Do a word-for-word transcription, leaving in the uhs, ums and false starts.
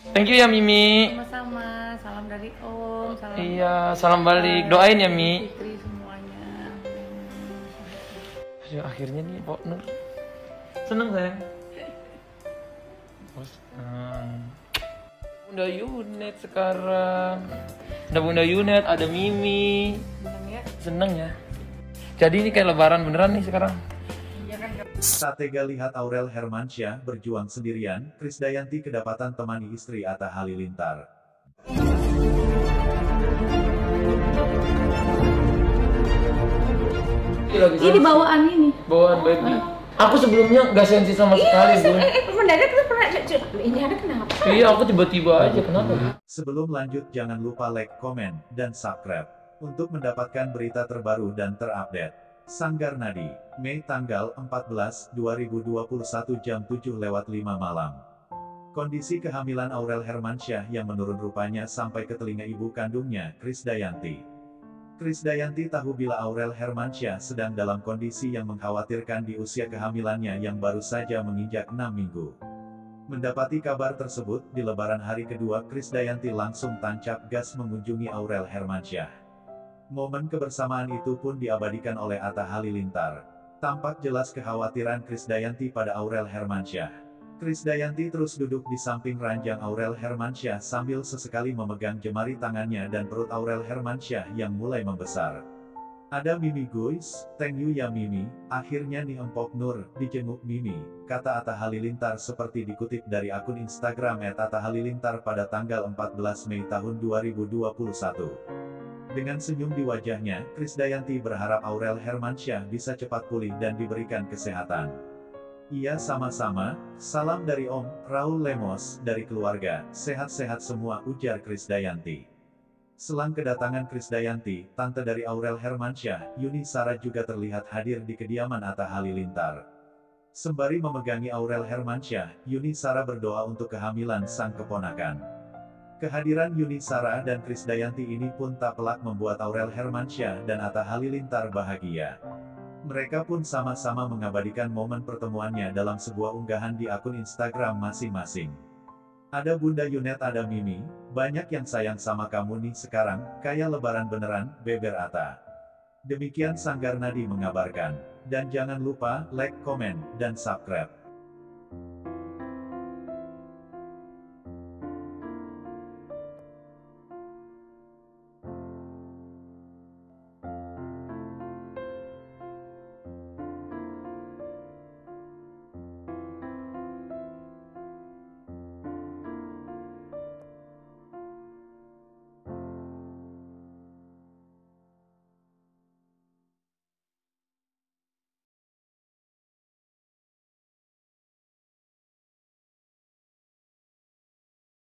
Thank you ya Mimi. Sama-sama, salam dari Om, salam. Iya, salam balik. Doain ya Mi. Fitri semuanya. Aduh, akhirnya nih Pok Nur. Seneng sayang. Oh, seneng. Bunda Yunet sekarang. Ada Bunda Yunet, ada Mimi. Senang ya? Seneng ya. Jadi ini kayak lebaran beneran nih sekarang. Iya kan? Tak tega lihat Aurel Hermansyah berjuang sendirian, Krisdayanti kedapatan temani istri Atta Halilintar. Ini bawaan ini. Bawaan baby. Aku sebelumnya nggak sensi sama sekali, Iya, Bun. eh, eh, mendadak tuh pernah ini ada kenapa? Iya, aku tiba-tiba aja kenapa? Sebelum lanjut jangan lupa like, komen, dan subscribe untuk mendapatkan berita terbaru dan terupdate. Sanggar Nadi, Mei tanggal empat belas, dua ribu dua puluh satu jam tujuh lewat lima malam. Kondisi kehamilan Aurel Hermansyah yang menurun rupanya sampai ke telinga ibu kandungnya, Krisdayanti. Krisdayanti tahu bila Aurel Hermansyah sedang dalam kondisi yang mengkhawatirkan di usia kehamilannya yang baru saja menginjak enam minggu. Mendapati kabar tersebut, di lebaran hari kedua Krisdayanti langsung tancap gas mengunjungi Aurel Hermansyah. Momen kebersamaan itu pun diabadikan oleh Atta Halilintar. Tampak jelas kekhawatiran Krisdayanti pada Aurel Hermansyah. Krisdayanti terus duduk di samping ranjang Aurel Hermansyah sambil sesekali memegang jemari tangannya dan perut Aurel Hermansyah yang mulai membesar. Ada Mimi guys, thank you ya Mimi, akhirnya nih Empok Nur, dijenguk Mimi, kata Atta Halilintar seperti dikutip dari akun Instagram et atta halilintar pada tanggal empat belas Mei tahun dua ribu dua puluh satu. Dengan senyum di wajahnya, Krisdayanti berharap Aurel Hermansyah bisa cepat pulih dan diberikan kesehatan. Iya sama-sama, salam dari Om, Raul Lemos, dari keluarga, sehat-sehat semua ujar Krisdayanti. Selang kedatangan Krisdayanti, tante dari Aurel Hermansyah, Yuni Sara juga terlihat hadir di kediaman Atta Halilintar. Sembari memegangi Aurel Hermansyah, Yuni Sara berdoa untuk kehamilan sang keponakan. Kehadiran Yuni Sara dan Krisdayanti ini pun tak pelak membuat Aurel Hermansyah dan Atta Halilintar bahagia. Mereka pun sama-sama mengabadikan momen pertemuannya dalam sebuah unggahan di akun Instagram masing-masing. Ada Bunda Yunet, ada Mimi, banyak yang sayang sama kamu nih sekarang, kayak lebaran beneran, beber Atta. Demikian Sanggar Nadi mengabarkan. Dan jangan lupa, like, komen, dan subscribe.